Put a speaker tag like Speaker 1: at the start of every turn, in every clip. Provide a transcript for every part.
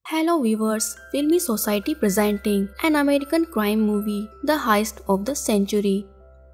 Speaker 1: Hello viewers, Filmy Society presenting an American crime movie, The Heist of the Century.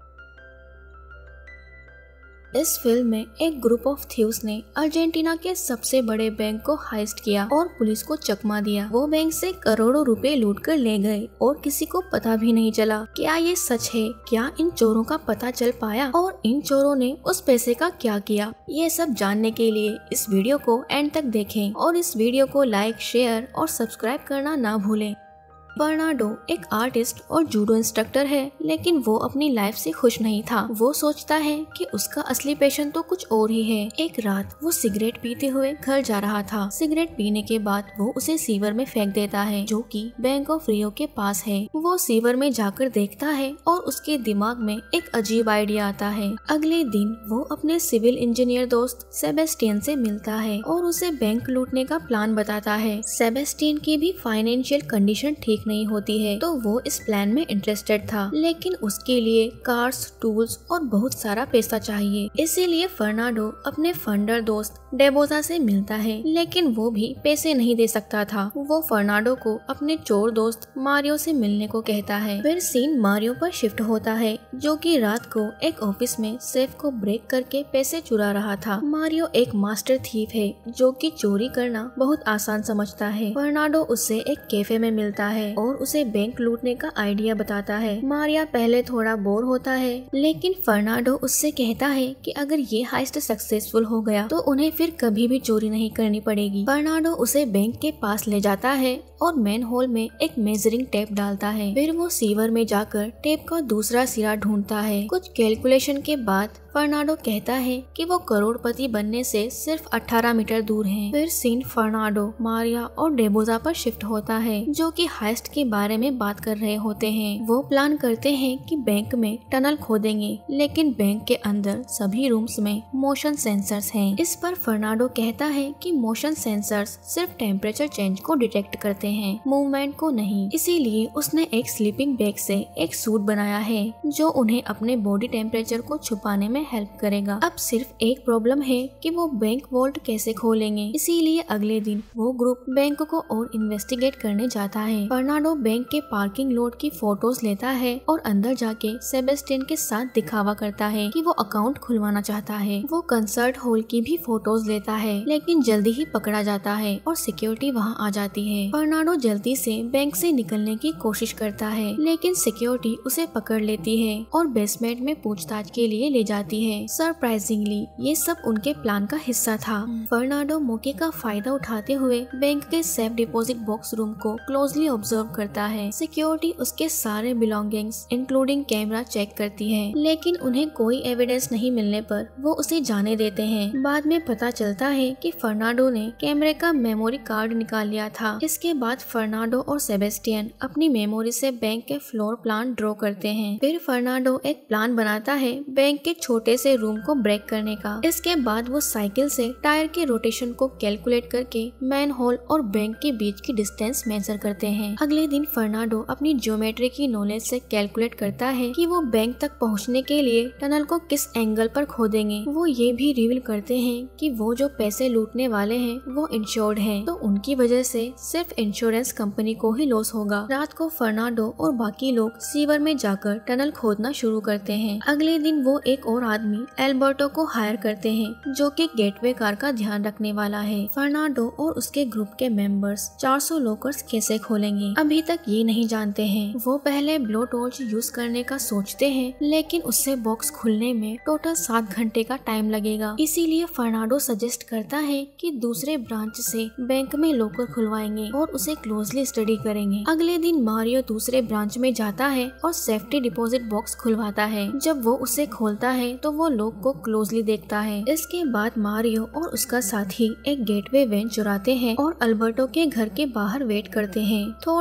Speaker 1: इस फिल्म में एक group of thieves ने Argentina के सबसे बड़े बैंक को हाइस्ट किया और पुलिस को चकमा दिया। वो बैंक से करोड़ों रुपए लूट कर ले गए और किसी को पता भी नहीं चला। क्या ये सच है? क्या इन चोरों का पता चल पाया और इन चोरों ने उस पैसे का क्या किया? ये सब जानने के लिए इस वीडियो को एंड तक देखें और इस वीडियो को लाइक, शेयर और सब्सक्राइब करना ना भूलें। बर्नार्डो एक आर्टिस्ट और जूडो इंस्ट्रक्टर है, लेकिन वो अपनी लाइफ से खुश नहीं था। वो सोचता है कि उसका असली पैशन तो कुछ और ही है। एक रात वो सिगरेट पीते हुए घर जा रहा था। सिगरेट पीने के बाद वो उसे सीवर में फेंक देता है, जो कि बैंक ऑफ रियो के पास है। वो सीवर में जाकर देखता है और उसके दिमाग में एक अजीब आइडिया आता है। अगले दिन वो अपने सिविल इंजीनियर दोस्त सेबेस्टियन से मिलता है और उसे बैंक लूटने का प्लान बताता है। सेबेस्टियन की भी फाइनेंशियल कंडीशन ठीक नहीं होती है, तो वो इस प्लान में इंटरेस्टेड था, लेकिन उसके लिए कार्स, टूल्स और बहुत सारा पैसा चाहिए। इसीलिए फर्नांडो अपने फंडर दोस्त डेबोजा से मिलता है, लेकिन वो भी पैसे नहीं दे सकता था। वो फर्नांडो को अपने चोर दोस्त मारियो से मिलने को कहता है। फिर सीन मारियो पर शिफ्ट होता है, जो कि रात को एक ऑफिस में सेफ को ब्रेक करके पैसे चुरा रहा था। मारियो एक मास्टर थीफ है, जो कि चोरी करना बहुत आसान समझता है। फर्नांडो उससे एक कैफे में मिलता है और उसे बैंक लूटने का आइडिया बताता है। मारिया पहले थोड़ा बोर होता है, लेकिन फर्नांडो उससे कहता है कि अगर ये हाइस्ट सक्सेसफुल हो गया तो उन्हें फिर कभी भी चोरी नहीं करनी पड़ेगी। फर्नांडो उसे बैंक के पास ले जाता है और मैन होल में एक मेजरिंग टेप डालता है। फिर वो सीवर में जाकर टेप का दूसरा सिरा ढूंढता है। कुछ कैलकुलेशन के बाद फर्नांडो कहता है कि वो करोड़पति बनने से सिर्फ 18 मीटर दूर है। फिर सीन फर्नांडो, मारिया और डेबोजा पर शिफ्ट होता है, जो कि हाइस्ट के बारे में बात कर रहे होते हैं। वो प्लान करते हैं कि बैंक में टनल खोदेंगे, लेकिन बैंक के अंदर सभी रूम्स में मोशन सेंसर्स हैं। इस पर फर्नांडो कहता है कि मोशन सेंसर्स सिर्फ टेम्परेचर चेंज को डिटेक्ट करते हैं, मूवमेंट को नहीं। इसीलिए उसने एक स्लीपिंग बैग से एक सूट बनाया है, जो उन्हें अपने बॉडी टेम्परेचर को छुपाने में हेल्प करेगा। अब सिर्फ एक प्रॉब्लम है कि वो बैंक वॉल्ट कैसे खोलेंगे। इसीलिए अगले दिन वो ग्रुप बैंक को और इन्वेस्टिगेट करने जाता है। फर्नांडो बैंक के पार्किंग लॉट की फोटोज लेता है और अंदर जाके सेबेस्टियन के साथ दिखावा करता है कि वो अकाउंट खुलवाना चाहता है। वो कंसर्ट हॉल की भी फोटोज लेता है, लेकिन जल्दी ही पकड़ा जाता है और सिक्योरिटी वहाँ आ जाती है। फर्नांडो जल्दी से बैंक से निकलने की कोशिश करता है, लेकिन सिक्योरिटी उसे पकड़ लेती है और बेसमेंट में पूछताछ के लिए ले जाती है। सरप्राइजिंगली ये सब उनके प्लान का हिस्सा था। फर्नांडो मौके का फायदा उठाते हुए बैंक के सेफ डिपॉजिट बॉक्स रूम को क्लोजली ऑब्जर्व करता है। सिक्योरिटी उसके सारे बिलोंगिंग्स इंक्लूडिंग कैमरा चेक करती है, लेकिन उन्हें कोई एविडेंस नहीं मिलने पर वो उसे जाने देते हैं। बाद में पता चलता है कि फर्नांडो ने कैमरे का मेमोरी कार्ड निकाल लिया था। इसके बाद फर्नांडो और सेबेस्टियन अपनी मेमोरी से बैंक के फ्लोर प्लान ड्रॉ करते हैं। फिर फर्नांडो एक प्लान बनाता है बैंक के छोटे से रूम को ब्रेक करने का। इसके बाद वो साइकिल से टायर के रोटेशन को कैलकुलेट करके मैन होल और बैंक के बीच की डिस्टेंस मेजर करते हैं। अगले दिन फर्नांडो अपनी ज्योमेट्री की नॉलेज से कैलकुलेट करता है कि वो बैंक तक पहुंचने के लिए टनल को किस एंगल पर खोदेंगे। वो ये भी रिवील करते हैं कि वो जो पैसे लूटने वाले हैं वो इंश्योर्ड हैं, तो उनकी वजह से सिर्फ इंश्योरेंस कंपनी को ही लॉस होगा। रात को फर्नांडो और बाकी लोग सीवर में जाकर टनल खोदना शुरू करते हैं। अगले दिन वो एक और आदमी एल्बर्टो को हायर करते हैं, जो कि गेटवे कार का ध्यान रखने वाला है। फर्नांडो और उसके ग्रुप के मेंबर्स 400 लॉकर्स कैसे खोलेंगे अभी तक ये नहीं जानते हैं। वो पहले ब्लो टॉर्च यूज करने का सोचते हैं, लेकिन उससे बॉक्स खुलने में टोटल 7 घंटे का टाइम लगेगा। इसीलिए फर्नांडो सजेस्ट करता है कि दूसरे ब्रांच से बैंक में लॉकर खुलवाएंगे और उसे क्लोजली स्टडी करेंगे। अगले दिन मारियो दूसरे ब्रांच में जाता है और सेफ्टी डिपॉजिट बॉक्स खुलवाता है। जब वो उसे खोलता है तो वो लोग को क्लोजली देखता है। इसके बाद मारियो और उसका साथी एक गेटवे वैन चुराते हैं और अल्बर्टो के घर के बाहर वेट करते हैं। थोड़ी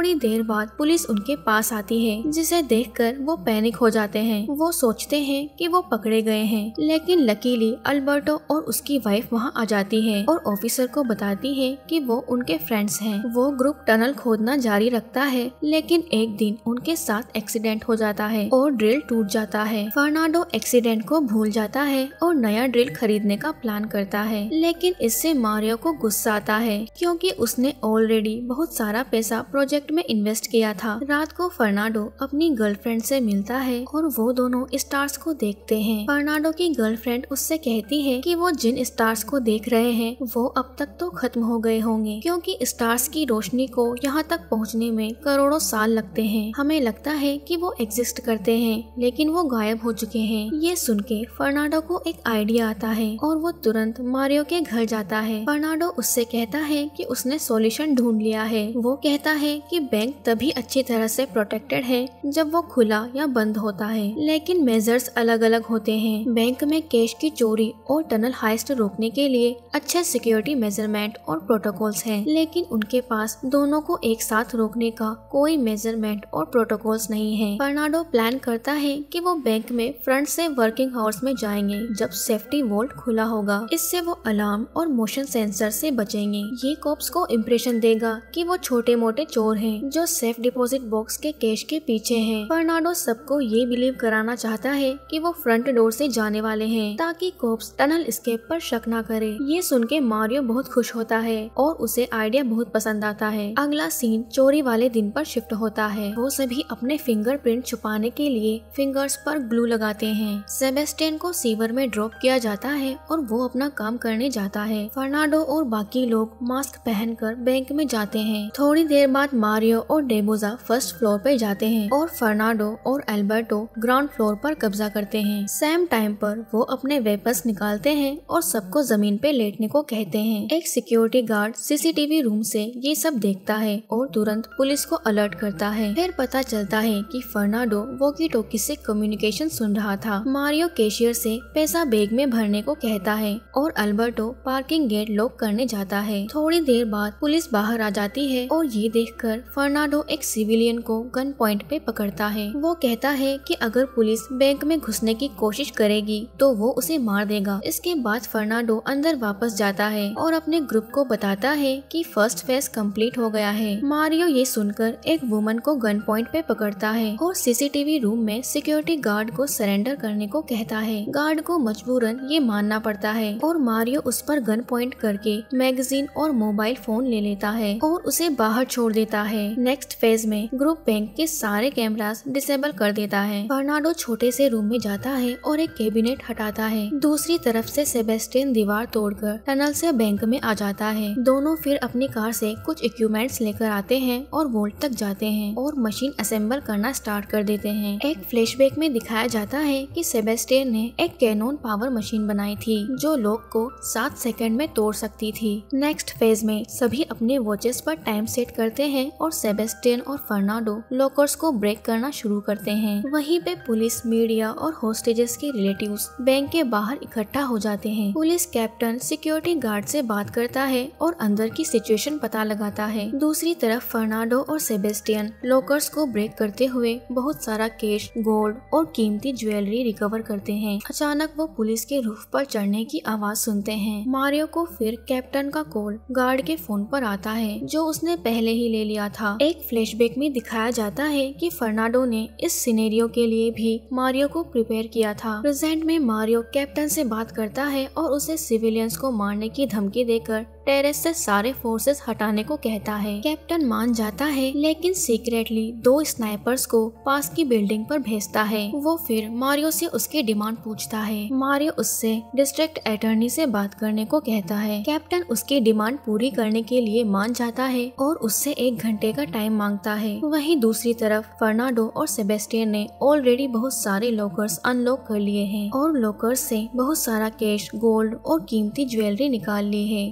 Speaker 1: थोड़ी देर बाद पुलिस उनके पास आती है, जिसे देखकर वो पैनिक हो जाते हैं। वो सोचते हैं कि वो पकड़े गए हैं, लेकिन लकीली अल्बर्टो और उसकी वाइफ वहाँ आ जाती है और ऑफिसर को बताती है कि वो उनके फ्रेंड्स हैं। वो ग्रुप टनल खोदना जारी रखता है, लेकिन एक दिन उनके साथ एक्सीडेंट हो जाता है और ड्रिल टूट जाता है। फर्नांडो एक्सीडेंट को भूल जाता है और नया ड्रिल खरीदने का प्लान करता है, लेकिन इससे मारियो को गुस्सा आता है क्योंकि उसने ऑलरेडी बहुत सारा पैसा प्रोजेक्ट में इन्वेस्ट किया था। रात को फर्नांडो अपनी गर्लफ्रेंड से मिलता है और वो दोनों स्टार्स को देखते हैं। फर्नांडो की गर्लफ्रेंड उससे कहती है कि वो जिन स्टार्स को देख रहे हैं वो अब तक तो खत्म हो गए होंगे, क्योंकि स्टार्स की रोशनी को यहाँ तक पहुँचने में करोड़ों साल लगते हैं। हमें लगता है कि वो एग्जिस्ट करते हैं, लेकिन वो गायब हो चुके हैं। ये सुन के फर्नांडो को एक आइडिया आता है और वो तुरंत मारियो के घर जाता है। फर्नांडो उससे कहता है कि उसने सॉल्यूशन ढूंढ लिया है। वो कहता है कि बैंक तभी अच्छी तरह से प्रोटेक्टेड है जब वो खुला या बंद होता है, लेकिन मेजर्स अलग अलग होते हैं। बैंक में कैश की चोरी और टनल हाइस्ट रोकने के लिए अच्छे सिक्योरिटी मेजरमेंट और प्रोटोकॉल्स हैं, लेकिन उनके पास दोनों को एक साथ रोकने का कोई मेजरमेंट और प्रोटोकॉल्स नहीं है। फर्नांडो प्लान करता है कि वो बैंक में फ्रंट से वर्किंग आवर्स में जाएंगे जब सेफ्टी वॉल्ट खुला होगा। इससे वो अलार्म और मोशन सेंसर से बचेंगे। ये कॉप्स को इम्प्रेशन देगा कि वो छोटे मोटे चोर हैं जो सेफ डिपॉजिट बॉक्स के कैश के पीछे हैं। फर्नांडो सबको ये बिलीव कराना चाहता है कि वो फ्रंट डोर से जाने वाले हैं ताकि कॉप्स टनल एस्केप पर शक न करे। ये सुन के मारियो बहुत खुश होता है और उसे आइडिया बहुत पसंद आता है। अगला सीन चोरी वाले दिन पर शिफ्ट होता है। वो सभी अपने फिंगरप्रिंट छुपाने के लिए फिंगर्स पर ग्लू लगाते हैं। सेबेस्टियन को सीवर में ड्रॉप किया जाता है और वो अपना काम करने जाता है। फर्नांडो और बाकी लोग मास्क पहनकर बैंक में जाते हैं। थोड़ी देर बाद मारियो और डेबोजा फर्स्ट फ्लोर पे जाते हैं और फर्नांडो और एल्बर्टो ग्राउंड फ्लोर पर कब्जा करते हैं। सेम टाइम पर वो अपने वेपन्स निकालते हैं और सबको जमीन पे लेटने को कहते हैं। एक सिक्योरिटी गार्ड सीसीटीवी रूम से ये सब देखता है और तुरंत पुलिस को अलर्ट करता है। फिर पता चलता है कि फर्नांडो वॉकी टॉकी से कम्युनिकेशन सुन रहा था। मारियो कैशियर से पैसा बैग में भरने को कहता है और अल्बर्टो पार्किंग गेट लॉक करने जाता है। थोड़ी देर बाद पुलिस बाहर आ जाती है और ये देखकर फर्नांडो एक सिविलियन को गन पॉइंट पे पकड़ता है। वो कहता है कि अगर पुलिस बैंक में घुसने की कोशिश करेगी तो वो उसे मार देगा। इसके बाद फर्नांडो अंदर वापस जाता है और अपने ग्रुप को बताता है कि फर्स्ट फेज कंप्लीट हो गया है। मारियो ये सुनकर एक वुमन को गन पॉइंट पे पकड़ता है और सीसीटीवी रूम में सिक्योरिटी गार्ड को सरेंडर करने को कहता है। गार्ड को मजबूरन ये मानना पड़ता है और मारियो उस पर गन पॉइंट करके मैगजीन और मोबाइल फोन ले लेता है और उसे बाहर छोड़ देता है। नेक्स्ट फेज में ग्रुप बैंक के सारे कैमरास डिसेबल कर देता है। फर्नांडो छोटे से रूम में जाता है और एक कैबिनेट हटाता है। दूसरी तरफ से सेबेस्टियन दीवार तोड़कर टनल से बैंक में आ जाता है। दोनों फिर अपनी कार से कुछ इक्विपमेंट्स लेकर आते हैं और वोल्ट तक जाते हैं और मशीन असेंबल करना स्टार्ट कर देते हैं। एक फ्लैशबैक में दिखाया जाता है कि सेबेस्टियन ने एक कैनोन पावर मशीन बनाई थी जो लॉक को 7 सेकंड में तोड़ सकती थी। नेक्स्ट फेज में सभी अपने वॉचेस पर टाइम सेट करते हैं और सेबेस्टियन और फर्नांडो लॉकर्स को ब्रेक करना शुरू करते हैं। वहीं पे पुलिस, मीडिया और होस्टेजेस के रिलेटिव्स बैंक के बाहर इकट्ठा हो जाते हैं। पुलिस कैप्टन सिक्योरिटी गार्ड से बात करता है और अंदर की सिचुएशन पता लगाता है। दूसरी तरफ फर्नांडो और सेबेस्टियन लॉकर्स को ब्रेक करते हुए बहुत सारा कैश, गोल्ड और कीमती ज्वेलरी रिकवर करते हैं। अचानक वो पुलिस के रूफ पर चढ़ने की आवाज सुनते हैं। मारियो को फिर कैप्टन का कॉल गार्ड के फोन पर आता है जो उसने पहले ही ले लिया था। एक फ्लैशबैक में दिखाया जाता है कि फर्नांडो ने इस सिनेरियो के लिए भी मारियो को प्रिपेयर किया था। प्रेजेंट में मारियो कैप्टन से बात करता है और उसे सिविलियंस को मारने की धमकी देकर टेरेस से सारे फोर्सेस हटाने को कहता है। कैप्टन मान जाता है लेकिन सीक्रेटली 2 स्नाइपर्स को पास की बिल्डिंग पर भेजता है। वो फिर मारियो से उसकी डिमांड पूछता है। मारियो उससे डिस्ट्रिक्ट अटॉर्नी से बात करने को कहता है। कैप्टन उसकी डिमांड पूरी करने के लिए मान जाता है और उससे 1 घंटे का टाइम मांगता है। वहीं दूसरी तरफ फर्नांडो और सेबेस्टियन ने ऑलरेडी बहुत सारे लॉकर्स अनलॉक कर लिए हैं और लॉकर्स से बहुत सारा कैश, गोल्ड और कीमती ज्वेलरी निकाल ली है। पुलिस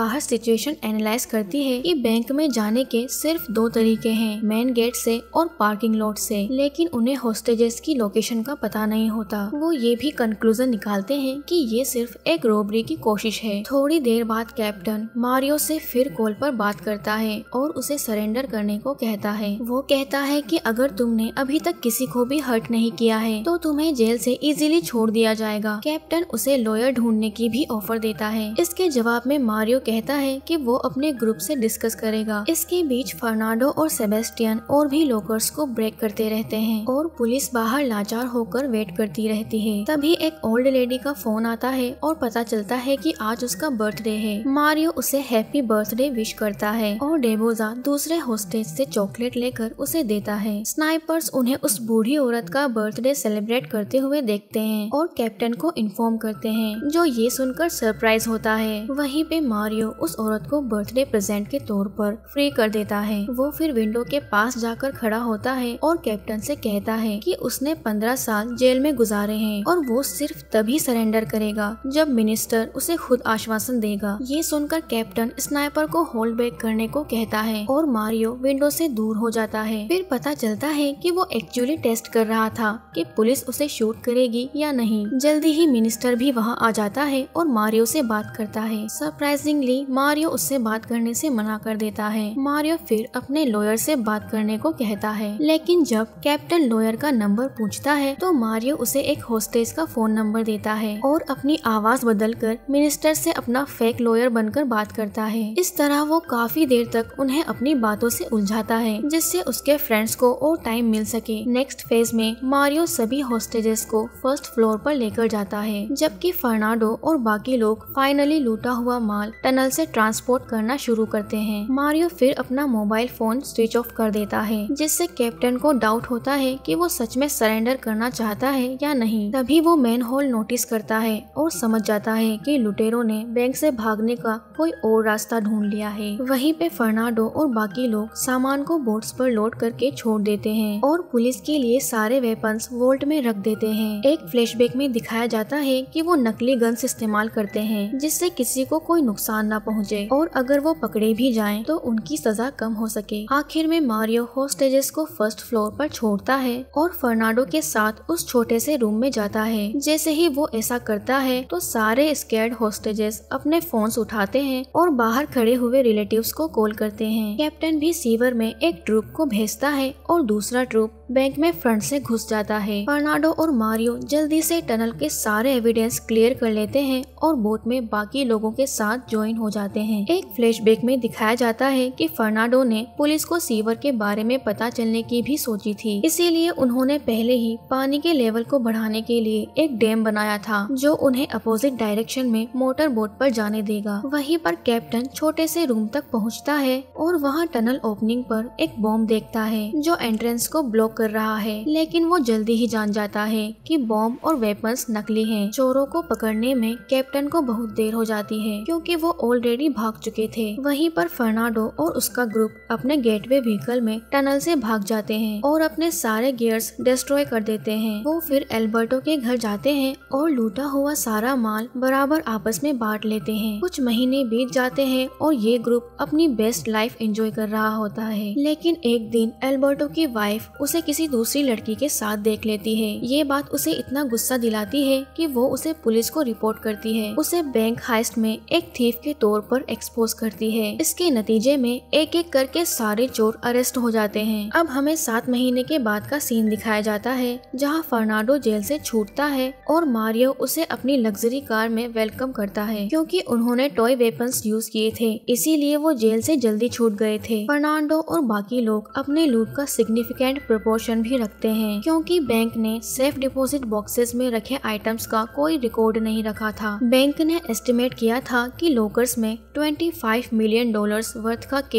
Speaker 1: बाहर सिचुएशन एनालाइज करती है कि बैंक में जाने के सिर्फ 2 तरीके हैं, मेन गेट से और पार्किंग लॉट से, लेकिन उन्हें होस्टेजेस की लोकेशन का पता नहीं होता। वो ये भी कंक्लूजन निकालते हैं कि ये सिर्फ एक रॉबरी की कोशिश है। थोड़ी देर बाद कैप्टन मारियो से फिर कॉल पर बात करता है और उसे सरेंडर करने को कहता है। वो कहता है कि अगर तुमने अभी तक किसी को भी हर्ट नहीं किया है तो तुम्हें जेल से इजीली छोड़ दिया जाएगा। कैप्टन उसे लॉयर ढूंढने की भी ऑफर देता है। इसके जवाब में मारियो कहता है कि वो अपने ग्रुप से डिस्कस करेगा। इसके बीच फर्नांडो और सेबेस्टियन और भी लॉकर्स को ब्रेक करते रहते हैं और पुलिस बाहर लाचार होकर वेट करती रहती है। तभी एक ओल्ड लेडी का फोन आता है और पता चलता है कि आज उसका बर्थडे है। मारियो उसे हैप्पी बर्थडे विश करता है और डेबोजा दूसरे होस्टेज से चॉकलेट लेकर उसे देता है। स्नाइपर्स उन्हें उस बूढ़ी औरत का बर्थडे सेलिब्रेट करते हुए देखते हैं और कैप्टन को इन्फॉर्म करते हैं, जो ये सुनकर सरप्राइज होता है। वहीं पे मारियो उस औरत को बर्थडे प्रेजेंट के तौर पर फ्री कर देता है। वो फिर विंडो के पास जाकर खड़ा होता है और कैप्टन से कहता है कि उसने 15 साल जेल में गुजारे हैं और वो सिर्फ तभी सरेंडर करेगा जब मिनिस्टर उसे खुद आश्वासन देगा। ये सुनकर कैप्टन स्नाइपर को होल्ड बैक करने को कहता है और मारियो विंडो से दूर हो जाता है। फिर पता चलता है कि वो एक्चुअली टेस्ट कर रहा था कि पुलिस उसे शूट करेगी या नहीं। जल्दी ही मिनिस्टर भी वहाँ आ जाता है और मारियो से बात करता है। सरप्राइजिंगली मारियो उससे बात करने से मना कर देता है। मारियो फिर अपने लॉयर से बात करने को कहता है, लेकिन जब कैप्टन लॉयर का नंबर पूछता है तो मारियो उसे एक होस्टेज का फोन नंबर देता है और अपनी आवाज बदलकर मिनिस्टर से अपना फेक लॉयर बनकर बात करता है। इस तरह वो काफी देर तक उन्हें अपनी बातों से उलझाता है, जिससे उसके फ्रेंड्स को और टाइम मिल सके। नेक्स्ट फेज में मारियो सभी होस्टेजेस को फर्स्ट फ्लोर पर लेकर जाता है, जबकि फर्नांडो और बाकी लोग फाइनली लूटा हुआ माल टनल से ट्रांसपोर्ट करना शुरू करते हैं। मारियो फिर अपना मोबाइल फोन स्विच ऑफ कर देता है, जिससे कैप्टन को डाउट होता है कि वो सच में सरेंडर करना चाहता है या नहीं। तभी वो मैन होल नोटिस करता है और समझ जाता है कि लुटेरों ने बैंक से भागने का कोई और रास्ता ढूंढ लिया है। वहीं पे फर्नांडो और बाकी लोग सामान को बोट्स पर लोड करके छोड़ देते हैं और पुलिस के लिए सारे वेपन्स वोल्ट में रख देते हैं। एक फ्लैशबैक में दिखाया जाता है कि वो नकली गन्स इस्तेमाल करते हैं, जिससे किसी को कोई नुकसान न पहुंचे और अगर वो पकड़े भी जाएं तो उनकी सजा कम हो सके। आखिर में मारियो होस्टेजेस को फर्स्ट फ्लोर पर छोड़ता है और फर्नांडो के साथ उस छोटे से रूम में जाता है। जैसे ही वो ऐसा करता है तो सारे स्कैर्ड होस्टेजेस अपने फोन्स उठाते हैं और बाहर खड़े हुए रिलेटिव्स को कॉल करते हैं। कैप्टन भी सीवर में एक ट्रूप को भेजता है और दूसरा ट्रूप बैंक में फ्रंट से घुस जाता है। फर्नांडो और मारियो जल्दी से टनल के सारे एविडेंस क्लियर कर लेते हैं और बोट में बाकी लोगों के साथ ज्वाइन हो जाते हैं। एक फ्लैशबैक में दिखाया जाता है कि फर्नांडो ने पुलिस को सीवर के बारे में पता चलने की भी सोची थी, इसीलिए उन्होंने पहले ही पानी के लेवल को बढ़ाने के लिए एक डैम बनाया था, जो उन्हें अपोजिट डायरेक्शन में मोटर बोट पर जाने देगा। वहीं पर कैप्टन छोटे से रूम तक पहुंचता है और वहां टनल ओपनिंग पर एक बॉम्ब देखता है जो एंट्रेंस को ब्लॉक कर रहा है, लेकिन वो जल्दी ही जान जाता है कि बॉम्ब और वेपन्स नकली हैं। चोरों को पकड़ने में कैप्टन को बहुत देर हो जाती है क्योंकि वो ऑलरेडी भाग चुके थे। वहीं पर फर्नांडो और उसका ग्रुप अपने गेटवे व्हीकल में टनल से भाग जाते हैं और अपने सारे गियर्स डिस्ट्रॉय कर देते हैं। वो फिर एल्बर्टो के घर जाते हैं और लूटा हुआ सारा माल बराबर आपस में बांट लेते हैं। कुछ महीने बीत जाते हैं और ये ग्रुप अपनी बेस्ट लाइफ एंजॉय कर रहा होता है, लेकिन एक दिन एल्बर्टो की वाइफ उसे किसी दूसरी लड़की के साथ देख लेती है। ये बात उसे इतना गुस्सा दिलाती है कि वो उसे पुलिस को रिपोर्ट करती है। उसे बैंक हाइस्ट में एक थीफ के तौर पर एक्सपोज करती है। इसके नतीजे में एक एक करके सारे चोर अरेस्ट हो जाते हैं। अब हमें 7 महीने के बाद का सीन दिखाया जाता है, जहाँ फर्नांडो जेल से छूटता है और मारियो उसे अपनी लग्जरी कार में वेलकम करता है। क्योंकि उन्होंने टॉय वेपन्स यूज किए थे, इसीलिए वो जेल से जल्दी छूट गए थे। फर्नांडो और बाकी लोग अपने लूट का सिग्निफिकेंट प्रोपोर्शन भी रखते हैं, क्योंकि बैंक ने सेफ डिपॉजिट बॉक्सेस में रखे आइटम्स का कोई रिकॉर्ड नहीं रखा था। बैंक ने एस्टिमेट किया था कि लॉकर्स में $25 मिलियन वर्थ का कैश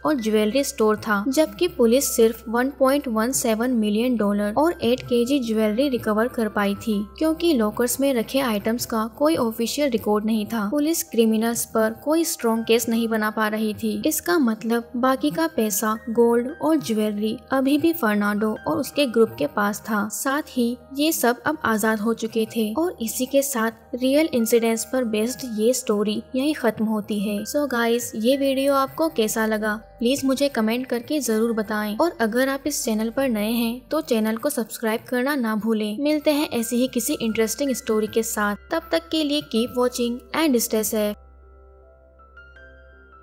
Speaker 1: और ज्वेलरी स्टोर था, जबकि पुलिस सिर्फ $1.17 मिलियन और 8 केजी ज्वेलरी रिकवर कर पाई थी, क्योंकि लॉकर्स में रखे आइटम्स का कोई ऑफिशियल रिकॉर्ड नहीं था। पुलिस क्रिमिनल्स पर कोई स्ट्रॉन्ग केस नहीं बना पा रही थी। इसका मतलब बाकी का पैसा, गोल्ड और ज्वेलरी अभी भी फर्नांडो और उसके ग्रुप के पास था। साथ ही ये सब अब आजाद हो चुके थे और इसी के साथ रियल इंसिडेंट्स पर बेस्ड ये स्टोरी यहीं खत्म होती है। सो गाइस, ये वीडियो आपको कैसा लगा प्लीज मुझे कमेंट करके जरूर बताएं, और अगर आप इस चैनल पर नए हैं तो चैनल को सब्सक्राइब करना ना भूलें। मिलते हैं ऐसी ही किसी इंटरेस्टिंग स्टोरी के साथ, तब तक के लिए keep watching and stay safe.